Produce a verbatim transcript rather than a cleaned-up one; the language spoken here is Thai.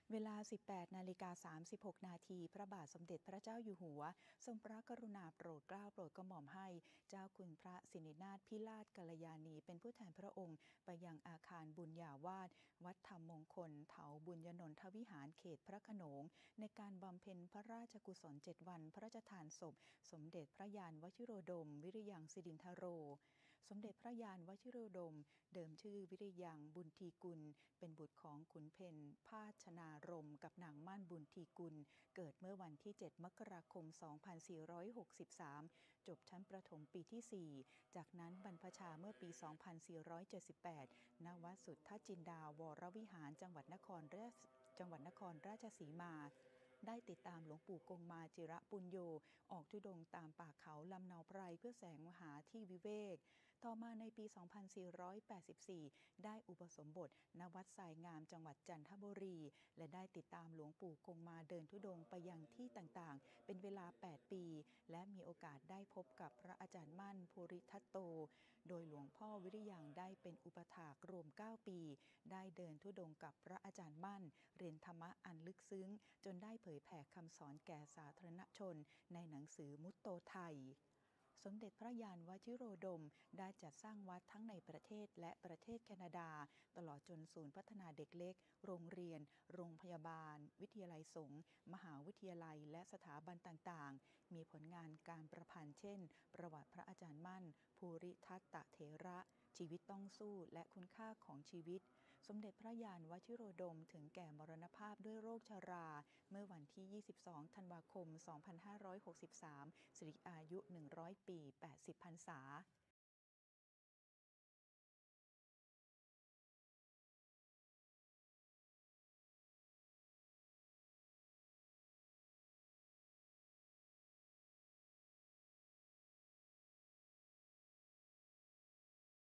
เวลา สิบแปดนาฬิกาสามสิบหกนาที พระบาทสมเด็จพระเจ้าอยู่หัวทรงพระกรุณาโปรดเกล้าโปรดกระหม่อมให้เจ้าคุณพระสิรินาถพิราชกัลยาณีเป็นผู้แทนพระองค์ไปยังอาคารบุญญาวาสวัดธรรมมงคลเถาบุญยนนทวิหารเขตพระโขนงในการบำเพ็ญพระราชกุศลเจ็ดวันพระราชทานศพสมเด็จพระยานวชิโรดมวิริยังสิรินธโรสมเด็จพระยานวชิโรดมเดิมชื่อวิริยังบุญทีกุลเป็นบุตรของขุนเพนพาชนารมกับนางมั่นบุญทีกุลเกิดเมื่อวันที่ เจ็ด มกราคม สองพันสี่ร้อยหกสิบสาม จบชั้นประถมปีที่ สี่ จากนั้นบรรพชาเมื่อปี สองพันสี่ร้อยเจ็ดสิบแปด ณ วัดสุทธจินดาวรวิหารจังหวัดนครราชจังหวัดนครราชสีมาได้ติดตามหลวงปู่กงมาจิระปุญโญออกธุดงค์ตามป่าเขาลำเนาไพรเพื่อแสวงหาที่วิเวกต่อมาในปี สองพันสี่ร้อยแปดสิบสี่ ได้อุปสมบทณวัดทรายงามจังหวัดจันทบุรีและได้ติดตามหลวงปู่กงมาเดินธุดงค์ไปยังที่ต่างๆเป็นเวลา แปด ปีและมีโอกาสได้พบกับพระอาจารย์มั่นภูริทัตโตโดยหลวงพ่อวิริยังได้เป็นอุปถากรวม เก้า ปีได้เดินธุดงค์กับพระอาจารย์มั่นเรียนธรรมะอันลึกซึ้งจนได้เผยแผ่คำสอนแก่สาธารณชนในหนังสือมุตโตไทยสมเด็จพระยานวชิโรดมได้จัดสร้างวัดทั้งในประเทศและประเทศแคนาดาตลอดจนศูนย์พัฒนาเด็กเล็กโรงเรียนโรงพยาบาลวิทยาลัยสงฆ์มหาวิทยาลัยและสถาบันต่างๆมีผลงานการประพันธ์เช่นประวัติพระอาจารย์มั่นภูริทัตตเถระชีวิตต้องสู้และคุณค่าของชีวิตสมเด็จพระยานวชิโรดมถึงแก่มรณภาพด้วยโรคชราเมื่อวันที่ ยี่สิบสอง ธันวาคม สองพันห้าร้อยหกสิบสาม สิริอายุ หนึ่งร้อย ปี แปดสิบ พรรษา